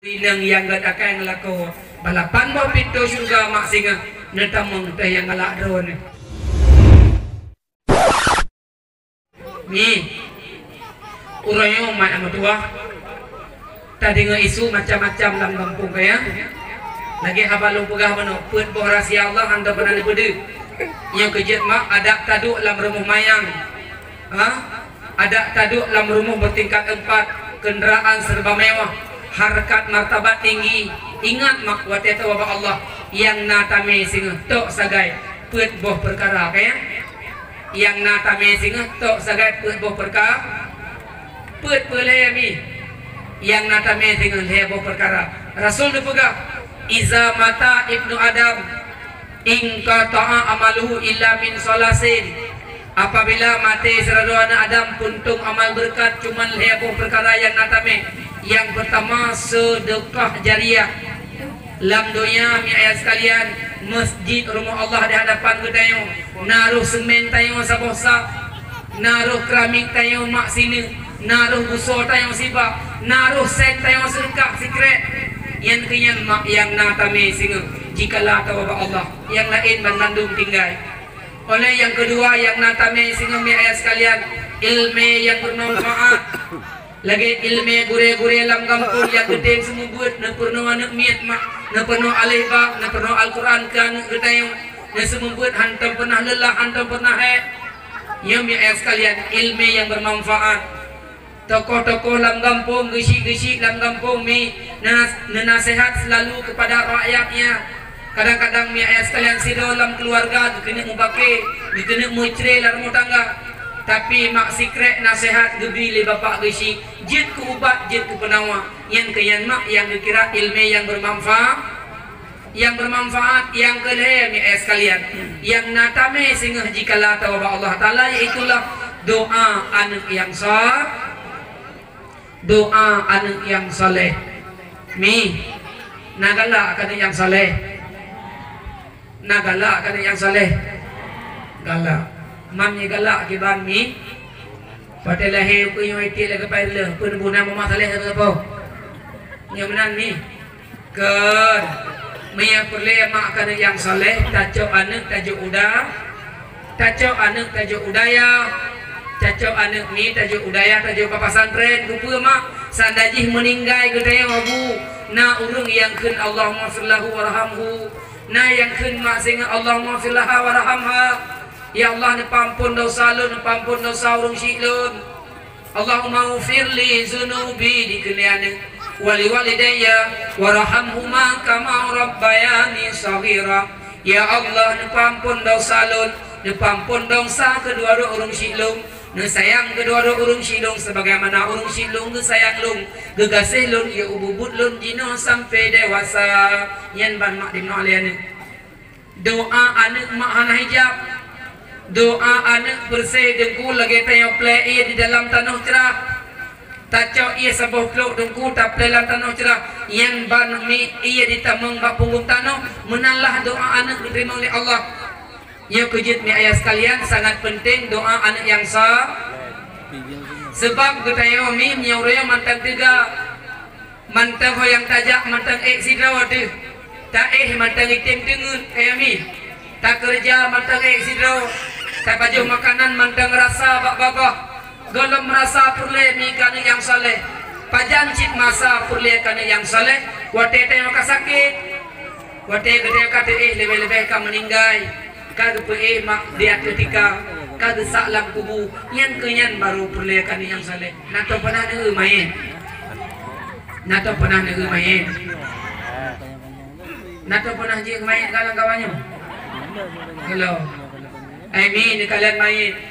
Inang yang gak akan ngelako balapan mo pintu surga mak singa netamong teh yang ngelak drone ni urangnya umat sama tua tadi isu macam-macam dalam kampung kaya lagi habalung pegah mano put boh rahasia Allah anda pernah dibede yang kejut mak ada taduk dalam rumah mayang ada taduk dalam rumah bertingkat 4 kenderaan serba mewah harkat martabat tinggi. Ingat mak wateta wabah Allah yang natame singa tok sagai put boh perkara kaya yang natame singa tok sagai put boh perkara put pelemi yang natame singa boh perkara Rasul dipegah iza mata ibnu Adam ingka ta'a amaluhu illa min salasin apabila mati seradu anak Adam puntung amal berkat cuman boh perkara yang natame. Yang pertama sedekah jariah. Lam dunia mi ayat sekalian masjid rumah Allah di hadapan kita yang naruh semen tayo sabosa, naruh keramik tayo mak sini, naruh busur tayo siba, naruh sek tayo sedekah secret. Yang kenyan mak yang natame singa jikalah tawaba Allah yang lain bandung tinggal. Oleh yang kedua yang natame singa mi ayat sekalian ilmu yang bermanfaat. Lagi ilmu gure-gure dalam kampung yang gede semua buat na perno anak miat mak na perno aleba na perno Al-Quran kan getayo na semua buat hantam pernah lelah hantam pernah yang ayat sekalian ilmu yang bermanfaat tokoh-tokoh dalam kampung gesi-gesi dalam kampung mi nasihat selalu kepada rakyatnya kadang-kadang mi ayat sekalian sido dalam keluarga dikena mubake dikena mucre dalam rumah tangga tapi mak secret nasihat gebi le bapak gesi jid ke ubat jid ke penawa yang keyan mak yang dikira ilmu yang bermanfaat yang kelih mi sekalian yang natame singah jikalah tawaba Allah taala yaitulah doa anak yang sah doa anak yang saleh mi nagala akan yang saleh nagala akan yang saleh galak mamnya galak kiban mi pada lahir ku yang itu lagi pada pun buna mama saleh atau apa yang menan mi ker maya perle mak kana yang saleh tajuk anak tajuk udaya tajuk anak mi tajuk udaya tajuk pasantren kupu mak sandajih meninggal gedaya wabu na urung yang kun Allahumma sallahu warhamhu na yang kun mak singa Allahumma sallaha warhamha. Ya Allah nepampun dosa lu nepampun dosa urung syilun Allahumma ufirli zunubi dikeliane wali walidayya warhamhuma kama rabbayani saghira. Ya Allah nepampun dosa lu nepampun dosa kedua urung syilun nesayang kedua urung syilun sebagaimana urung syilun nesayang lung gegasih lun ya ububut lun jino sampai dewasa yan ban mak dimno aliane doa anak mak hana hijab doa anak bersih dengku lagi tayo play di dalam tanah cerah taco ia sebuah kluk dengku tak play dalam tanah cerah yang ban mi ia ditamang bak punggung tanah menalah doa anak diterima oleh Allah. Ya kejut mi ayah sekalian sangat penting doa anak yang sah sebab ketayo mi nyauraya mantang tiga mantang yang tajak mantang sidra waduh tak mantang itim tengun mi tak kerja mantang sidra tak baju makanan mantang rasa bak babah golem rasa perle mi kana yang saleh pajan cit masa perle kana yang saleh wate teh maka sakit wate gede kate lebih-lebih ka meninggal ka mak dia ketika ka saklam kubu yang kenyan baru perle kana yang saleh nato pernah neu main nato pernah neu main nato pernah je main kalang kawannya hello Amin kalian main